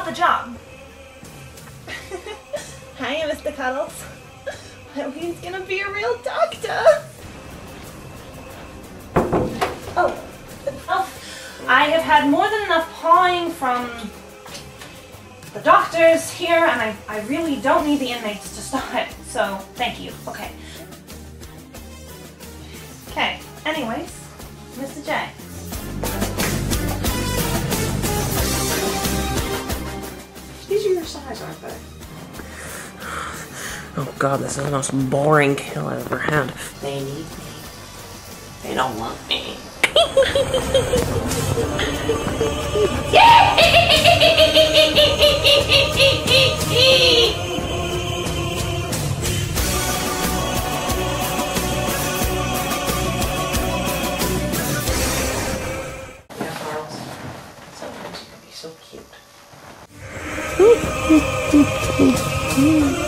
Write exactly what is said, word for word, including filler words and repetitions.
about the job? Hi, Mister Cuddles. I hope he's gonna be a real doctor. Oh. Well, I have had more than enough pawing from the doctors here, and I, I really don't need the inmates to stop it, so thank you. Okay. Okay, anyways, Mister J. These are your size, aren't they? Oh god, this is the most boring kill I've ever had. They need me. They don't want me. Yeah, Charles. Sometimes you can be so cute.